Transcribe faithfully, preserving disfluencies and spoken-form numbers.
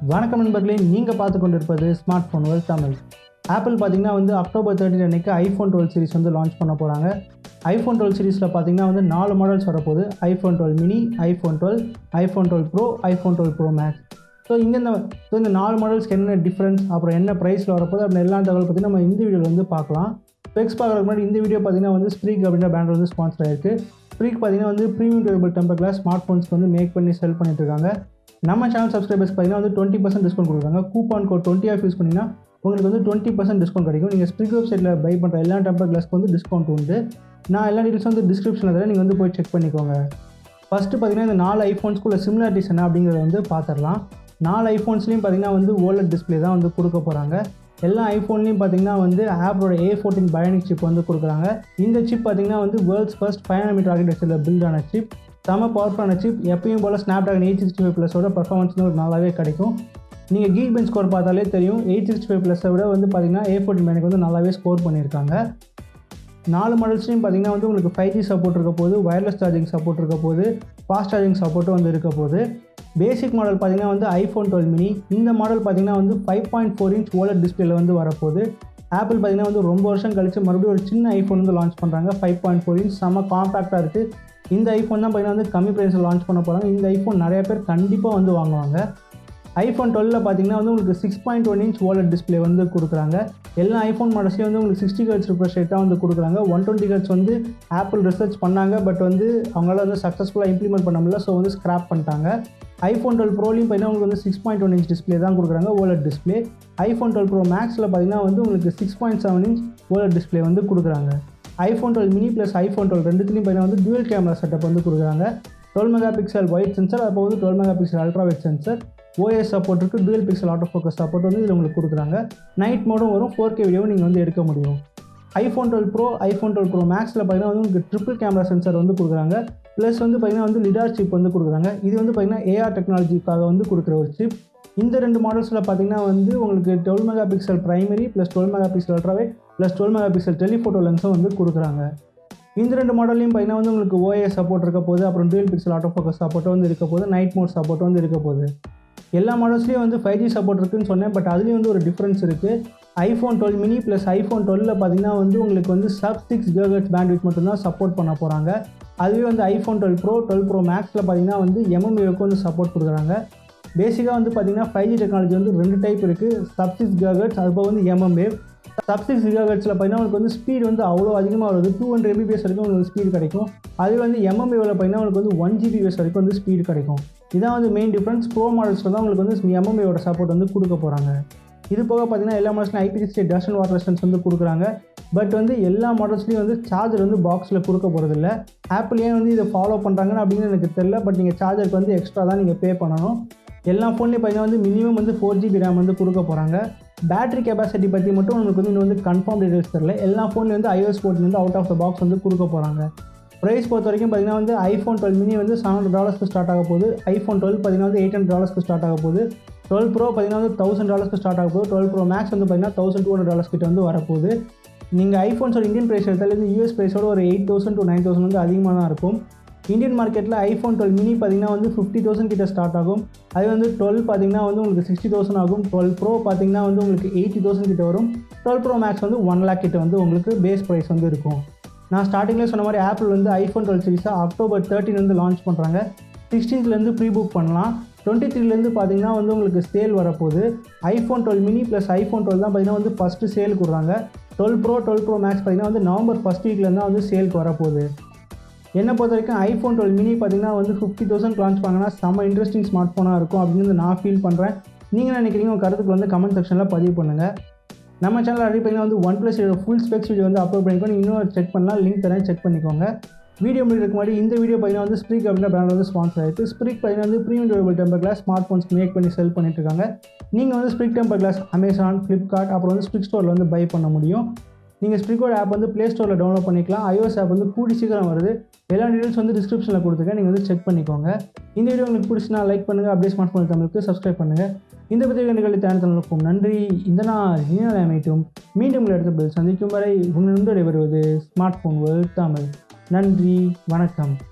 வணக்கம் நண்பர்களே, நீங்கள் பார்த்து கொண்டிருப்பது smartphone world Tamil. Apple பார்த்தீங்கன்னா வந்து அக்டோபர் தேர்ட்டின் அன்றைக்கி ஐஃபோன் டுவெல் சீரிஸ் வந்து லான்ச் பண்ண போகிறாங்க. ஐஃபோன் டுவெல் சீரிஸில் பார்த்தீங்கன்னா வந்து நாலு மாடல்ஸ் வரப்போகுது. IPhone twelve mini, iPhone twelve, iPhone twelve pro, iPhone twelve pro max. So இங்கே இந்த ஸோ இந்த நாலு மாடல்ஸ்க்கு என்ன டிஃப்ரென்ஸ், அப்புறம் என்ன ப்ரைஸில் வரப்போகுது அப்படின்னு எல்லா தகவல் பற்றி நம்ம இந்த வீடியோவில் வந்து பார்க்கலாம். ஸ்பெக்ஸ் பார்க்குறதுக்கு முன்னாடி இந்த வீடியோ பார்த்தீங்கன்னா வந்து ஸ்ப்ரீக் அப்படின்ற பிராண்ட் வந்து ஸ்பான்சர் ஆயிருக்கு. ஸ்ப்ரீக் பார்த்தீங்கன்னா வந்து ப்ரீமியம் டியூரபிள் டெம்பர் கிளாஸ் ஸ்மார்ட் ஃபோன்ஸ்க்கு வந்து மேக் பண்ணி செல் பண்ணிட்டு இருக்காங்க. நம்ம சேனல் சப்ஸ்கிரைபர்ஸ் பார்த்தீங்கன்னா வந்து டுவெண்ட்டி பர்சன்ட் டிஸ்கவுண்ட் கொடுக்குறாங்க. Coupon code twenty off use பண்ணிங்கன்னா உங்களுக்கு வந்து டுவெண்ட்டி பர்சன்ட் டிஸ்கவுண்ட் கிடைக்கும். நீங்கள் ஸ்ப்ரிக் வெப்சைட்டில் பை பண்ணுற எல்லா டெம்பர் கிளாஸ்க்கு வந்து டிஸ்கவுண்ட் உண்டு. நான் எல்லா டீட்டெயில்ஸ் வந்து டிஸ்கிரிப்ஷனில் தரேன், நீங்கள் வந்து போய் செக் பண்ணிக்கோங்க. ஃபஸ்ட்டு பார்த்தீங்கன்னா இந்த நாலு ஐஃபோன்ஸ்க்குள்ள சிமிலாரிட்டிஸ் என்ன அப்படிங்கிறத வந்து பார்த்துடலாம். நாலு ஐஃபோன்ஸ்லையும் பார்த்தீங்கன்னா வந்து ஓலட் டிஸ்பிளே தான் வந்து கொடுக்க போகிறாங்க. எல்லா ஐஃபோன்லையும் பார்த்தீங்கன்னா வந்து ஆப்போட ஏ ஃபோர்டீன் பயானிக் சிப் வந்து கொடுக்குறாங்க. இந்த சிப் பார்த்தீங்கன்னா வந்து வேர்ல்ட்ஸ் ஃபர்ஸ்ட் ஃபைவ் நானோமீட்டர் ஆர்கிடெக்சரில் பில்ட் ஆன சிப். செம பவர்ஃபுல்லான சிப். எப்பயும் போல் Snapdragon eight sixty five ப்ளஸோட பர்ஃபார்மன்ஸ் வந்து நல்லாவே கிடைக்கும். நீங்கள் கீக் பெஞ்ச் ஸ்கோர் பார்த்தாலே தெரியும், எயிட் சிக்ஸ்டி ஃபைவ் ப்ளஸை விட வந்து பார்த்தீங்கன்னா ஏ ஃபோர்டீன் பயானிக் வந்து நல்லாவே ஸ்கோர் பண்ணியிருக்காங்க. நாலு மாடல்ஸ்லையும் பார்த்தீங்கன்னா வந்து உங்களுக்கு ஃபைவ் ஜி சப்போர்ட் இருக்க போது, வயர்லெஸ் சார்ஜிங் சப்போர்ட் இருக்க போது, ஃபாஸ்ட் சார்ஜிங் சப்போர்ட்டும் வந்து இருக்க போது. பேசிக் மாடல் பார்த்தீங்கன்னா வந்து ஐஃபோன் டுவெல் மினி. இந்த மாடல் பார்த்தீங்கன்னா வந்து five point four inch OLED டிஸ்பிளேல வந்து வரப்போகுது. ஆப்பிள் பார்த்தீங்கன்னா வந்து ரொம்ப வருஷம் கழிச்சு மறுபடியும் ஒரு சின்ன ஐஃபோன் வந்து லான்ச் பண்ணுறாங்க. ஃபைவ் பாயிண்ட் ஃபோர் இன்ச் செம்ம காம்பேக்டாக இருக்குது. இந்த ஐஃபோன் தான் பார்த்தீங்கன்னா வந்து கம்மி ப்ரைஸில் லான்ச் பண்ண போகிறாங்க. இந்த ஐஃபோன் நிறைய பேர் கண்டிப்பாக வந்து வாங்குவாங்க. ஐஃபோன் டுவெல்ல பார்த்தீங்கன்னா வந்து உங்களுக்கு six point one inch OLED display வந்து கொடுக்குறாங்க. எல்லா ஐஃபோன் மாடல்ஸ்லேயும் வந்து உங்களுக்கு சிக்ஸ்டி ஹெர்ட்ஸ் ரிஃப்ரெஷ் ரேட் தான் வந்து கொடுக்குறாங்க. ஒன் டுவெண்ட்டி ஹெர்ட்ஸ் வந்து ஆப்பிள் ரிசர்ச் பண்ணாங்க, பட் வந்து அவங்களால வந்து சக்ஸஸ்ஃபுல்லாக இம்ப்ளிமெண்ட் பண்ண முடியல. ஸோ வந்து ஸ்க்ராப் பண்ணிட்டாங்க. ஐஃபோன் டுவெல் ப்ரோலையும் பார்த்தீங்கன்னா உங்களுக்கு வந்து six point one inch display தான் கொடுக்குறாங்க, OLED display. IPhone twelve pro மேக்ஸில் பார்த்தீங்கன்னா வந்து உங்களுக்கு six point seven inch OLED display வந்து கொடுக்குறாங்க. IPhone twelve mini plus iPhone twelve ரெண்டுத்துலையும் பார்த்தீங்கன்னா வந்து டுவல் கேமரா செட்டப் வந்து கொடுக்குறாங்க. Twelve megapixel wide sensor, அப்போ வந்து twelve megapixel ultra wide sensor, OS support இருக்குது, dual pixel autofocus support வந்து இதில் உங்களுக்கு கொடுக்குறாங்க. நைட் மோடும் வரும், ஃபோர் கே வீடியோவும் நீங்கள் வந்து எடுக்க முடியும். IPhone twelve pro, iPhone twelve pro மேக்ஸில் பார்த்தீங்கன்னா வந்து உங்களுக்கு ட்ரிபிள் கேமரா சென்சர் வந்து கொடுக்குறாங்க. ப்ளஸ் வந்து பார்த்தீங்கன்னா வந்து லிடார் சிப் வந்து கொடுக்குறாங்க. இது வந்து பார்த்தீங்கன்னா ஏஆர் டெக்னாலஜிக்காக வந்து கொடுக்குற ஒரு சிப். இந்த ரெண்டு மாடல்ஸில் பார்த்தீங்கன்னா வந்து உங்களுக்கு twelve megapixel primary plus twelve megapixel ultra wide plus twelve megapixel telephoto லென்ஸும் வந்து கொடுக்குறாங்க. இந்த ரெண்டு மாடல்லையும் பார்த்தீங்கன்னா வந்து உங்களுக்கு ஓஎஸ் சப்போர்ட் இருக்க போது, அப்புறம் dual pixel autofocus support வந்து இருக்க போது, நைட் மோட் சப்போர்ட் வந்து இருக்க போது. எல்லா மாடல்ஸ்லேயும் வந்து ஃபைவ் ஜி சப்போர்ட் இருக்குதுன்னு சொன்னேன், பட் அதுலேயும் வந்து ஒரு டிஃப்ரென்ஸ் இருக்குது. IPhone twelve mini plus iPhone டுவெல்ல பார்த்தீங்கன்னா வந்து உங்களுக்கு வந்து சப் சிக்ஸ் கிகாஹெர்ட்ஸ் பேண்ட்வித் மட்டும்தான் சப்போர்ட் பண்ண போகிறாங்க. அதுவே வந்து iPhone twelve pro, twelve pro மேக்ஸில் பார்த்தீங்கன்னா வந்து எம்எம்ஏவுக்கு வந்து சப்போர்ட் கொடுக்குறாங்க. பேசிக்காக வந்து பார்த்தீங்கன்னா ஃபைவ் ஜி டெக்னாலஜி வந்து ரெண்டு டைப் இருக்குது, சப் சிக்ஸ் கிகாஹெர்ட்ஸ், அதுபோக வந்து எம்எம்ஏவ். சப் சிக்ஸ் கிகாஹெர்ட்ஸில் பார்த்தீங்கன்னா உங்களுக்கு வந்து ஸ்பீட் வந்து அவ்வளோ அதிகமாக வருது, டூ ஹண்ட்ரட் எம்பிபிஎஸ் வரைக்கும் உங்களுக்கு ஸ்பீட் கிடைக்கும். அதுவே வந்து எம்எம்ஏவில் பார்த்தீங்கன்னா உங்களுக்கு வந்து ஒன் ஜிபிஎஸ் வரைக்கும் வந்து ஸ்பீட் கிடைக்கும். இதான் வந்து மெயின் டிஃப்ரென்ஸ். ப்ரோ மாடல்ஸில் தான் உங்களுக்கு வந்து எம்எம்ஏவோட சப்போர்ட் வந்து கொடுக்க போகிறாங்க. இது போக பார்த்தீங்கன்னா எல்லா மாடல்ஸ்லையும் IP sixty dust and water resistance வந்து கொடுக்குறாங்க. பட் வந்து எல்லா மாடல்ஸ்லையும் வந்து சார்ஜர் வந்து பாக்ஸில் கொடுக்க போகிறதில்ல. ஆப்பிள் ஏன் வந்து இதை ஃபாலோ பண்ணுறாங்கன்னு அப்படின்னு எனக்கு தெரியல. பட் நீங்கள் சார்ஜருக்கு வந்து எக்ஸ்ட்ரா தான் நீங்கள் பே பண்ணணும். எல்லா ஃபோன்லேயும் பார்த்தீங்கன்னா வந்து மினிமம் வந்து ஃபோர் ஜிபி ரேம் வந்து கொடுக்க போகிறாங்க. பேட்டரி கெப்பாசிட்டி பற்றி மட்டும் உங்களுக்கு வந்து இன்னும் வந்து கன்ஃபார்ம் டீடைல்ஸ் தெரியல. எல்லா ஃபோன்லேயும் வந்து ஐஓஎஸ் ஃபோர்டீன் வந்து அவுட் ஆஃப் த பாக்ஸ் வந்து கொடுக்க போகிறாங்க. ப்ரைஸ் பொறுத்த வரைக்கும் பார்த்தீங்கன்னா வந்து ஐஃபோன் டுவெல் மினி வந்து செவன் ஹண்ட்ரட் டாலர்ஸ்க்கு ஸ்டார்ட் ஆக போகுது. ஐஃபோன் டுவெல் பார்த்தீங்கன்னா வந்து எயிட் ஹண்ட்ரட் டாலர்ஸ்க்கு ஸ்டார்ட் ஆக போகுது. டுவெல் ப்ரோ பார்த்தீங்கன்னா வந்து தௌசண்ட் டாலர்ஸ்க்கு ஸ்டார்ட் ஆக போகுது. டுவெல் ப்ரோ மேக்ஸ் வந்து பார்த்தீங்கன்னா தௌசண்ட் டூ ஹண்ட்ரட் டாலர்ஸ் கிட்ட வந்து வரப்போகுது. நீங்கள் ஐஃபோன்ஸோட இந்தியன் ப்ரைஸ் எடுத்தாலும் யூஎஸ் ப்ரைஸோட ஒரு eight thousand to nine thousand வந்து அதிகமாக தான் இருக்கும். இந்தியன் மார்க்கெட்டில் ஐஃபோன் டுவெல் மினி பார்த்தீங்கன்னா வந்து ஃபிஃப்டி தௌசண்ட் கிட்ட ஸ்டார்ட் ஆகும். அது வந்து டுவெல் பார்த்தீங்கன்னா வந்து உங்களுக்கு சிக்ஸ்டி தௌசண்ட் ஆகும். டுவெல் ப்ரோ பார்த்தீங்கன்னா வந்து உங்களுக்கு எயிட்டி தௌசண்ட் கிட்ட வரும். டுவெல் ப்ரோ மேக்ஸ் வந்து ஒன் லேக் கிட்ட வந்து உங்களுக்கு பேஸ் ப்ரைஸ் வந்து இருக்கும். நான் ஸ்டார்டிங்லேயே சொன்ன மாதிரி ஆப்பிள் வந்து ஐஃபோன் டுவெல் சீரிஸாக அக்டோபர் தேர்ட்டின் வந்து லான்ச் பண்ணுறாங்க. சிக்ஸ்டீன்த்லேருந்து ப்ரீ புக் பண்ணலாம். டுவெண்ட்டி த்ரீலேருந்து பார்த்தீங்கன்னா வந்து உங்களுக்கு சேல் வரப்போகுது. IPhone twelve mini plus iPhone twelve தான் பார்த்தீங்கன்னா வந்து ஃபஸ்ட்டு சேல் கொடுக்குறாங்க. Twelve pro, twelve pro max பார்த்தீங்கன்னா வந்து நவம்பர் ஃபஸ்ட் வீக்லேருந்து தான் வந்து சேலுக்கு வரப்போகுது. என்னை பொறுத்த வரைக்கும் ஐஃபோன் டுவெல் மினி பார்த்தீங்கன்னா வந்து ஃபிஃப்டி தௌசண்ட் லான்ச் பண்ணாங்கன்னா செம்ம இன்ட்ரெஸ்டிங் ஸ்மார்ட் ஃபோனாக இருக்கும் அப்படின்னு நான் ஃபீல் பண்ணுறேன். நீங்கள் நினைக்கிறீங்க உங்கள் கருத்துக்கு வந்து கமெண்ட் செக்ஷனில் பதிவு பண்ணுங்கள். நம்ம சேனல் ஆல்ரெடி பார்த்தீங்கன்னா வந்து OnePlus full specs video வந்து அப்லோட் பண்ணிக்கோங்க. இன்னும் செக் பண்ணலாம், லிங்க் தரேன், செக் பண்ணிக்கோங்க. வீடியோ முடிக்கிறதுக்கு முன்னாடி இந்த வீடியோ பார்த்தீங்கன்னா வந்து ஸ்ப்ரீக் அப்படின்ற பிராண்ட் வந்து ஸ்பான்சர் ஆகிருக்கு. ஸ்ப்ரீக் பார்த்தீங்கன்னா வந்து ப்ரீமியம் டியூரபிள் டெம்பர் கிளாஸ் ஸ்மார்ட் ஃபோன்ஸ்க்கு மேக் பண்ணி செல் பண்ணிட்டு இருக்காங்க. நீங்கள் வந்து Sprig temper glass Amazon, Flipkart, அப்புறம் வந்து ஸ்ப்ரிக் ஸ்டோரில் வந்து பை பண்ண முடியும். நீங்கள் ஸ்ப்ரிக்கோட ஆப் வந்து ப்ளே ஸ்டோரில் டவுன்லோட் பண்ணிக்கலாம். ஐஓஎஸ் ஆப் வந்து கூடி சீக்கிரம் வருது. எல்லா டீட்டெயில்ஸ் வந்து டிஸ்கிரிப்ஷனில் கொடுத்துருக்கேன், நீங்கள் வந்து செக் பண்ணிக்கோங்க. இந்த வீடியோ உங்களுக்கு பிடிச்சினா லைக் பண்ணுங்கள், அப்படியே ஸ்மார்ட் ஃபோன் தமிழுக்கு சப்ஸ்கிரைப் பண்ணுங்கள். இந்த பற்றி கண்டுகளை தேர்ந்தெடுக்கும் நன்றி. இந்த நாள் இனிய நாள் அமையட்டும். மீண்டும் உங்கள் இடத்துல சந்திக்கும் வரை உங்களிடம் வருவது ஸ்மார்ட் ஃபோன் வேர்ல்ட் தமிழ். நன்றி, வணக்கம்.